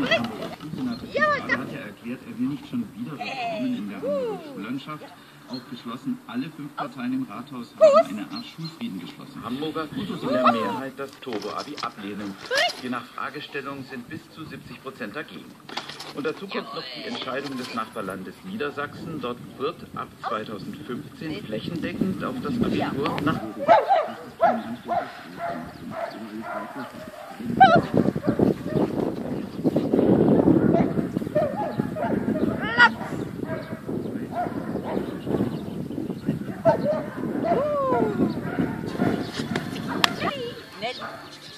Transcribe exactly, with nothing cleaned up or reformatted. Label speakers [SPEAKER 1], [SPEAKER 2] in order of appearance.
[SPEAKER 1] Ja, hat ja erklärt, er will nicht schon wieder Reformen in der Schullandschaft. Aufgeschlossen, alle fünf Parteien im Rathaus haben eine Art Schulfrieden geschlossen.
[SPEAKER 2] Hamburger in der Mehrheit das Turbo-Abi ablehnen. Je nach Fragestellung sind bis zu siebzig Prozent dagegen. Und dazu kommt noch die Entscheidung des Nachbarlandes Niedersachsen. Dort wird ab zweitausendfünfzehn flächendeckend auf das Abitur nach...
[SPEAKER 3] Nett.